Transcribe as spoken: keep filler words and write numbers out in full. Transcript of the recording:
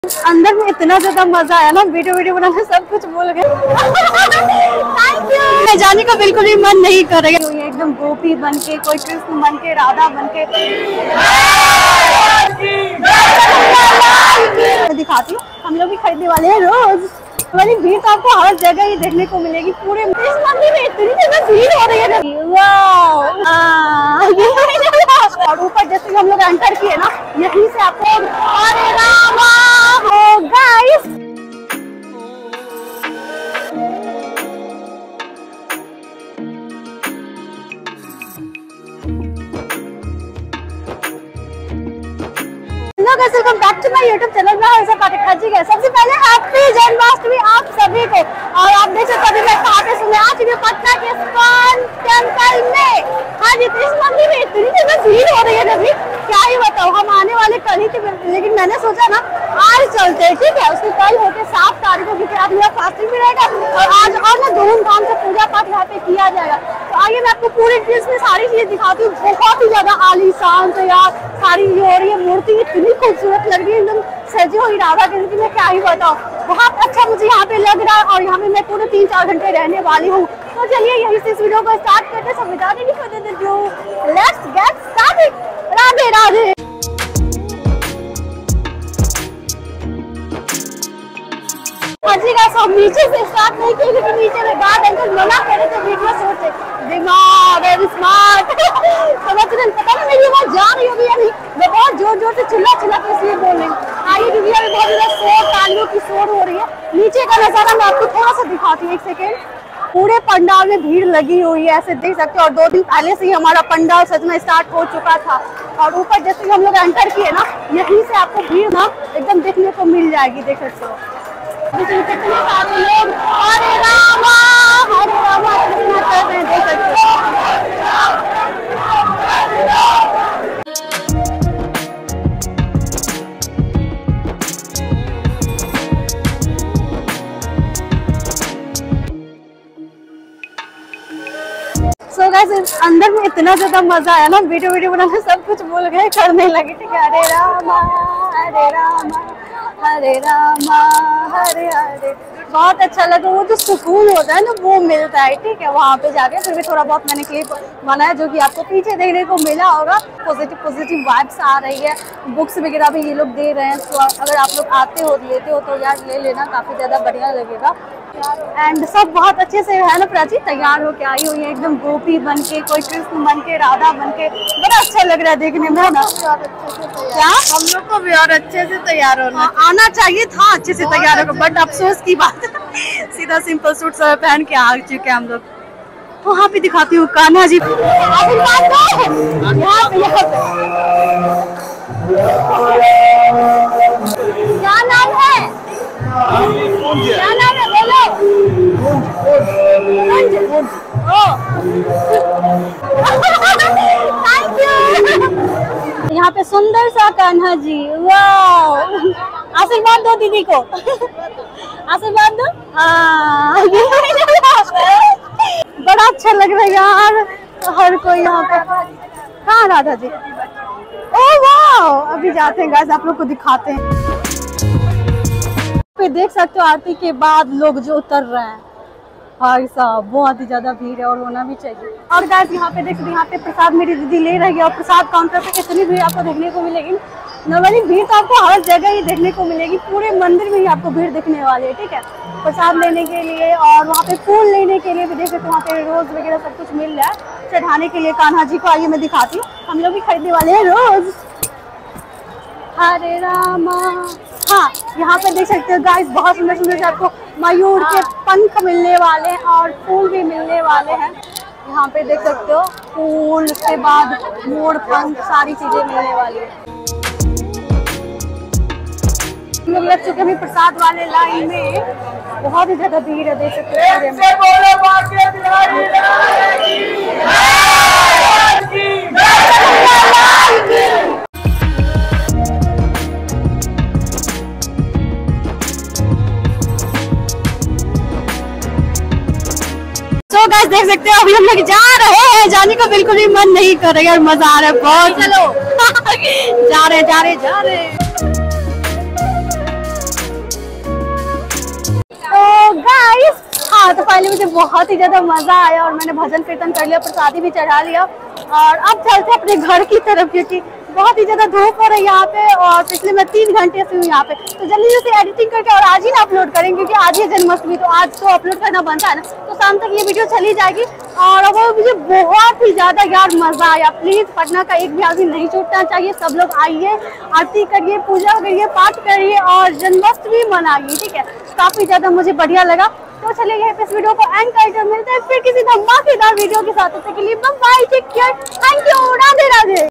अंदर में इतना ज्यादा मजा आया ना, वीडियो वीडियो बनाने सब कुछ भूल गए। Thank you. जाने का बिल्कुल भी मन नहीं कर रहा है। एकदम गोपी बन के, कोई कृष्ण बन के, राधा बन के दिखाती हूँ। हम लोग भी खरीदने वाले हैं रोज। हमारी भीड़ तो आपको हर जगह ही देखने को मिलेगी। पूरे इस मंदिर में इतनी ज्यादा भीड़ हो रही है ना। और ऊपर जैसे हम लोग एंटर किए ना, यहीं से आपको अरे रामा हो guys. Welcome back to my YouTube channel में ऐसा पाठक जी है। सबसे पहले हैप्पी जन्माष्टमी आप सभी को। और आप देख सकते अभी मैं कहाँ पे सुने आ चुकी हूँ, पटना के इस्कॉन टेम्पल में। हाँ जी, इस मंदिर में इतनी ज्यादा भीड़ हो रही है ना, अभी क्या ही बताओ। हम आने वाले कल ही थे, लेकिन मैंने सोचा ना आज चलते हैं, ठीक है। उसके कल होके सात तारीख को, क्योंकि आज मेरा फास्टिंग भी रहेगा और आज और ना धूमधाम से पूजा पाठ यहाँ पे किया जाएगा। तो आइए मैं आपको पूरी डिटेल्स में सारी चीजें दिखाती हूँ। बहुत ही ज्यादा आलीशान से यार सारी हो रही है। मूर्ति इतनी खूबसूरत लग रही है, एकदम सजी हुई राधा कृष्ण की। मैं क्या ही बताऊँ, बहुत अच्छा मुझे यहाँ पे लग रहा है। और यहाँ पे मैं पूरे तीन चार घंटे रहने वाली हूँ। तो चलिए यहीं से इस वीडियो को स्टार्ट करते हैं। सब without any further ado, let's get started. Radhe Radhe. जी गाइस, हम नीचे से स्टार्ट नहीं किए क्योंकि नीचे में गार्ड अंकल मना करे थे वीडियो शूट से। दिमाग वेरी स्मार्ट। समझ रहे, पता नहीं मेरी आवाज जा रही होगी या नहीं। मैं बहुत जोर जोर से चिल्ला चिल्ला के इसलिए बोल रही हूँ। आइए क्योंकि अभी बहुत ज्यादा शोर, तालियों की शोर हो रही है। नीचे का नजारा मैं आपको थोड़ा सा दिखाती हूँ, एक सेकेंड। पूरे पंडाल में भीड़ लगी हुई है, ऐसे देख सकते हो। और दो दिन पहले से ही हमारा पंडाल सजना स्टार्ट हो चुका था। और ऊपर जैसे हम लोग एंटर किए ना, यहीं से आपको भीड़ ना एकदम देखने को मिल जाएगी। देख सकते हो कितने सारे लोग हरे रामा हरे रामा कर रहे हैं, देख सकते हो। सो गाइस, अंदर में इतना ज्यादा मजा आया ना, वीडियो वीडियो बनाने सब कुछ भूल गए, करने लगे। ठीक है, हरे रामा हरे रामा हरे रामा हरे हरे। बहुत अच्छा लगा। वो जो सुकून होता है ना, वो मिलता है, ठीक है, वहाँ पे जाके। फिर भी थोड़ा बहुत मैंने क्लिप बनाया जो कि आपको पीछे देखने को मिला होगा। पॉजिटिव पॉजिटिव वाइब्स आ रही है। बुक्स वगैरह भी ये लोग दे रहे हैं। तो अगर आप लोग आते हो लेते हो तो यार ले लेना, काफी ज्यादा बढ़िया लगेगा। एंड सब बहुत अच्छे से है ना प्राची, तैयार होके आई हुई है एकदम गोपी बन के, कोई कृष्ण बन के, राधा बन के। बड़ा अच्छा लग रहा है देखने में ना। क्या हम लोग को भी और अच्छे से तैयार होना आ, आना चाहिए था अच्छे से तैयार होकर, बट अफसोस की बात सीधा सिंपल सूट सब पहन के आ चुके हैं हम लोग। वहाँ पे दिखाती हूँ कान्हा जी। क्या नाम है? क्या नाम है बोलो? Thank you. यहाँ पे सुंदर सा कान्हा जी, वाह। आशीर्वाद दो दीदी को, आशीर्वाद दो। बड़ा अच्छा लग रहा है यार, हर कोई यहाँ पे। कहाँ राधा जी? ओह वाह, अभी जाते हैं गाइस, आप लोग को दिखाते हैं। पे देख सकते हो आरती के बाद लोग जो उतर रहे हैं, भाई साहब बहुत ही ज्यादा भीड़ है और होना भी चाहिए। और गाइस यहाँ पे देख सकते, यहाँ पे प्रसाद मेरी दीदी ले रही है और प्रसाद काउंटर पे कितनी भीड़ आपको देखने को मिलेगी। नॉर्मली भीड़ तो आपको हर जगह ही देखने को मिलेगी, पूरे मंदिर में ही आपको भीड़ दिखने वाली है, ठीक है। प्रसाद लेने के लिए और वहाँ पे फूल लेने के लिए भी देख सकते, वहाँ पे रोज वगैरह सब कुछ मिल रहा है चढ़ाने के लिए कान्हा जी को। आइए मैं दिखाती हूँ, हम लोग भी खरीदने वाले हैं रोज। हरे रामा। हाँ, यहाँ पे देख सकते हो गाइस, बहुत सुंदर सुंदर से आपको मयूर के पंख मिलने वाले हैं और फूल भी मिलने वाले हैं। यहाँ पे देख सकते हो फूल, उसके बाद मोर पंख, सारी चीजें मिलने वाली है। हम लोग लग चुके अभी प्रसाद वाले लाइन में, बहुत ही ज्यादा भीड़ है, देख सकते हो। तो गाइस देख सकते हो अभी हम लोग जा रहे हैं, जाने का बिल्कुल भी मन नहीं कर रहा है, मजा आ रहा है बहुत। चलो जा रहे जा रहे जा रहे फाइनली मुझे बहुत ही ज्यादा मजा आया और मैंने भजन कीर्तन कर लिया, प्रसादी भी चढ़ा लिया और अब चलते अपने घर की तरफ क्योंकि बहुत ही ज्यादा धूप हो रही है यहाँ पे और पिछले मैं तीन घंटे से हूँ यहाँ पे। तो जल्दी जल्दी एडिटिंग करके और आज ही ना अपलोड करेंगे क्योंकि आज ही जन्माष्टमी, तो आज तो अपलोड करना बनता है ना, तो शाम तक ये वीडियो चली जाएगी। और वो मुझे बहुत ही ज्यादा यार मजा आया। प्लीज पटना का एक भी आदमी नहीं छूटना चाहिए, सब लोग आइए, आरती करिए, पूजा करिए, पाठ करिए और जन्माष्टमी मनाइए, ठीक है। काफी ज्यादा मुझे बढ़िया लगा। तो चलिए यहीं पे इस वीडियो को एंड करते मिलते हैं फिर किसी धमाकेदार वीडियो के साथ। तब तक के लिए bye, take care, thank you, Radhe Radhe.